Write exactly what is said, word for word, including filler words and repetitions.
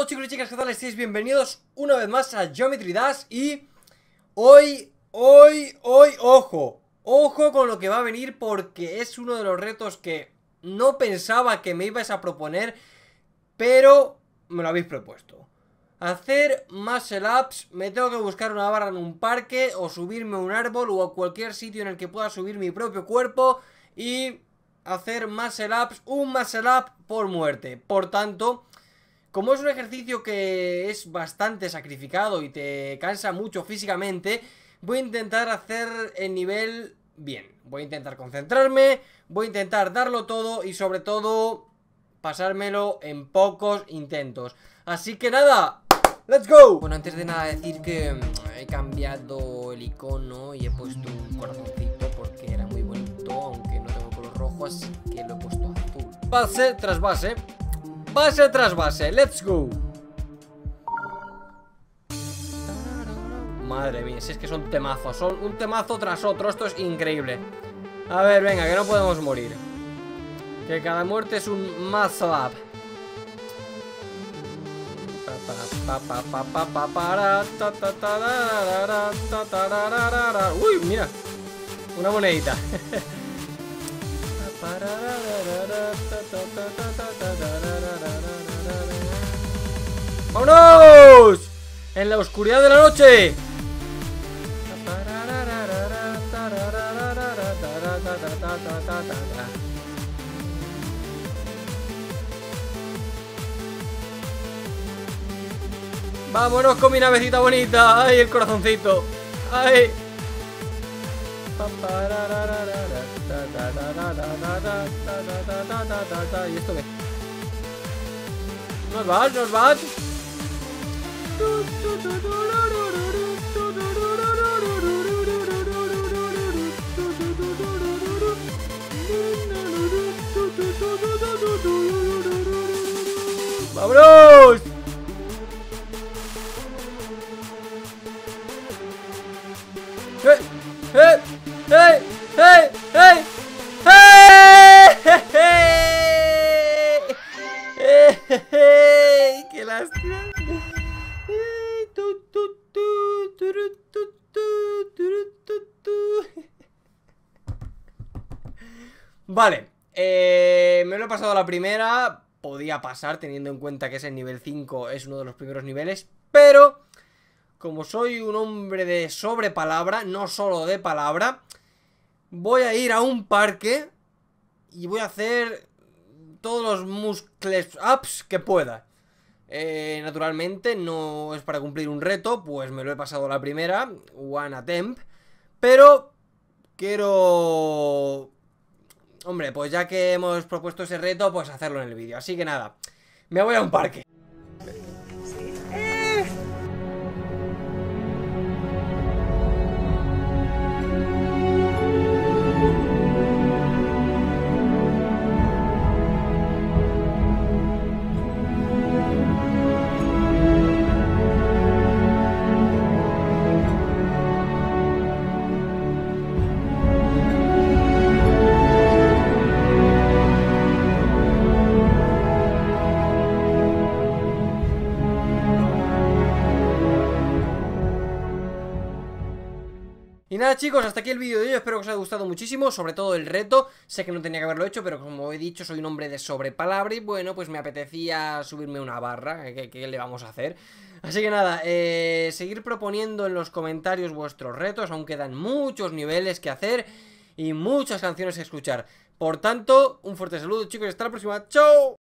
todos, chicos y chicas, ¿qué tal estáis? Bienvenidos una vez más a Geometry Dash. Y hoy, hoy, hoy, ojo Ojo con lo que va a venir, porque es uno de los retos que no pensaba que me ibais a proponer, pero me lo habéis propuesto. Hacer muscle ups. Me tengo que buscar una barra en un parque, o subirme a un árbol, o a cualquier sitio en el que pueda subir mi propio cuerpo y hacer muscle ups, un muscle up por muerte. Por tanto, como es un ejercicio que es bastante sacrificado y te cansa mucho físicamente, voy a intentar hacer el nivel bien. Voy a intentar concentrarme, voy a intentar darlo todo y sobre todo pasármelo en pocos intentos. Así que nada, ¡let's go! Bueno, antes de nada decir que he cambiado el icono y he puesto un corazoncito porque era muy bonito, aunque no tengo color rojo, así que lo he puesto azul. Base tras base, base tras base, let's go. Madre mía, si es que son temazos, son un temazo tras otro, esto es increíble. A ver, venga, que no podemos morir. Que cada muerte es un muscle up. Uy, mira, una monedita. ¡Vámonos! En la oscuridad de la noche. Vámonos con mi navecita bonita. Ay, el corazoncito. Ay. ¿Y esto qué? ¿Nos vas? ¿Nos vas? ¡Vámonos! ¡Eh! ¡Eh! ¡Eh! ¡Eh! ¡Eh! ¡Eh! ¡Eh! ¡Qué lástima! Vale, eh, me lo he pasado a la primera. Podía pasar, teniendo en cuenta que es el nivel cinco, es uno de los primeros niveles. Pero, como soy un hombre de sobrepalabra, no solo de palabra, voy a ir a un parque y voy a hacer todos los muscle ups que pueda. eh, Naturalmente no es para cumplir un reto, pues me lo he pasado a la primera, one attempt. Pero quiero... Hombre, pues ya que hemos propuesto ese reto, pues hacerlo en el vídeo. Así que nada, me voy a un parque. Y nada, chicos, hasta aquí el vídeo de hoy. Espero que os haya gustado muchísimo, sobre todo el reto. Sé que no tenía que haberlo hecho, pero como he dicho, soy un hombre de sobrepalabra. Y bueno, pues me apetecía subirme una barra. ¿Qué, qué le vamos a hacer? Así que nada, eh, seguir proponiendo en los comentarios vuestros retos. Aún quedan muchos niveles que hacer y muchas canciones que escuchar. Por tanto, un fuerte saludo, chicos, y hasta la próxima. ¡Chao!